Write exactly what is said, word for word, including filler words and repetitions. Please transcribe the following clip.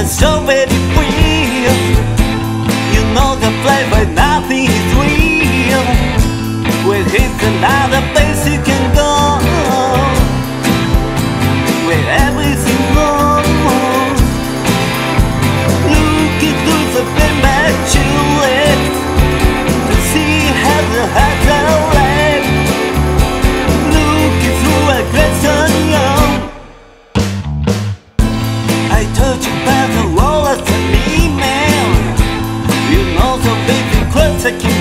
are so very free. You know the play but nothing is real. Where here's another place you can go, where everything goes. Looking through the premature to see how the hearts are left. Looking through a glass unknown. I told you about the rollers and me, man. You know the baby clothes I can